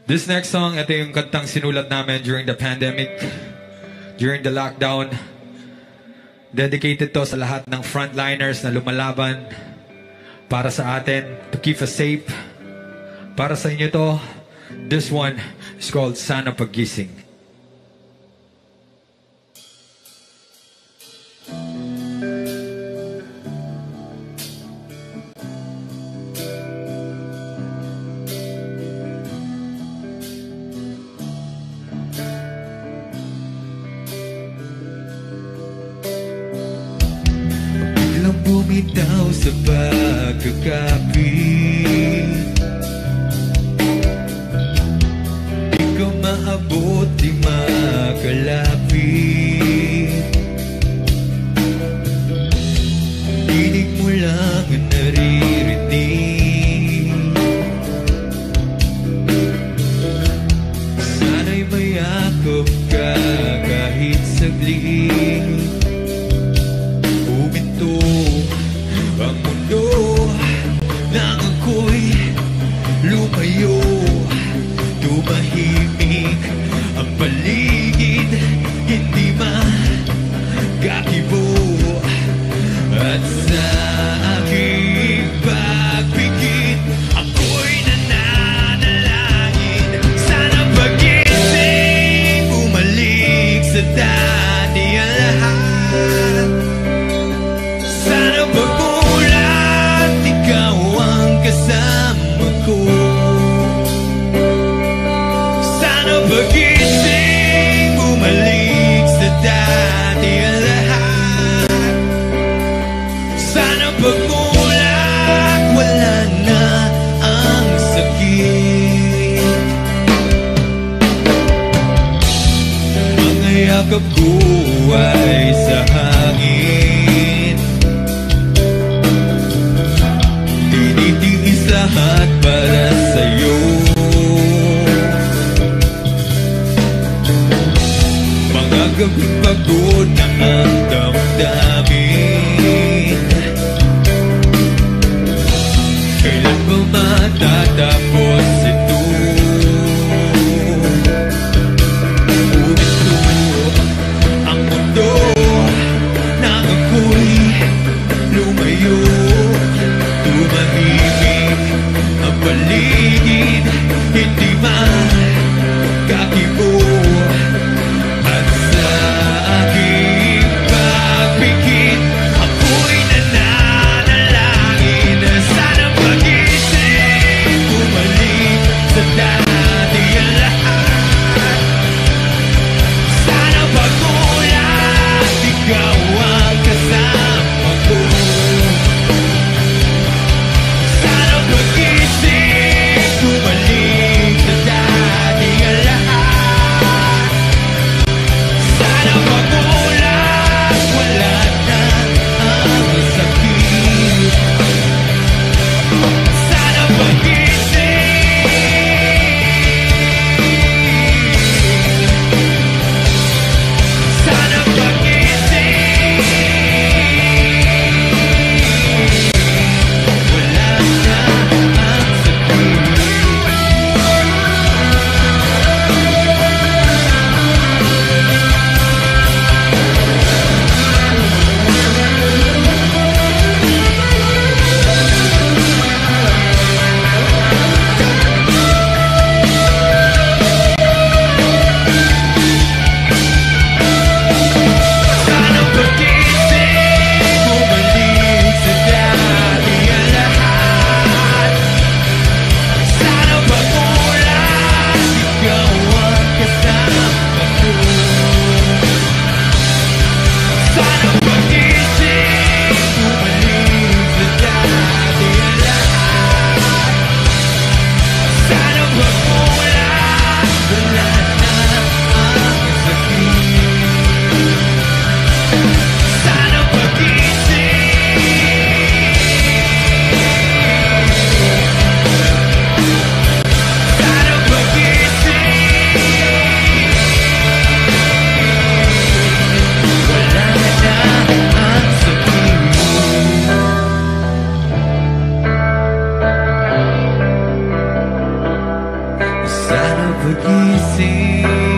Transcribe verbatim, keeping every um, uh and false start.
This next song, ito yung kantang sinulat namin during the pandemic, during the lockdown. Dedicated to sa lahat ng frontliners na lumalaban para sa atin, to keep us safe. Para sa inyo to, this one is called Sana Paggising. Bumitaw sa pagkakapit, di ko maabot, di makalapit. Dinig mo lang ang naririnig, sana'y mayakap ka kahit saglit. Ang mundo nang ako'y lumayo, tumahimik ang paligid, hindi magakibo. At sa aking pagpikit, ako'y nananalangin, sana pagising, bumalik sa dati ang lahat. Sana pagmulat, ikaw ang kasama ko. Sana pagising, bumalik sa dati ang lahat. Sana pagmulat, wala na ang sakit. Mga yakap ko ay sa hangin, tinitiis lahat para sa'yo. Mga gabing pagod na ang damdamin, kailan ba matatapos ito? Umito ang mundo nang ako'y lumayo, tumahimik ang paligid, hindi magakibo. At sa aking pagpikit, ako'y nananalangin, sana pagising, bumalik Pagising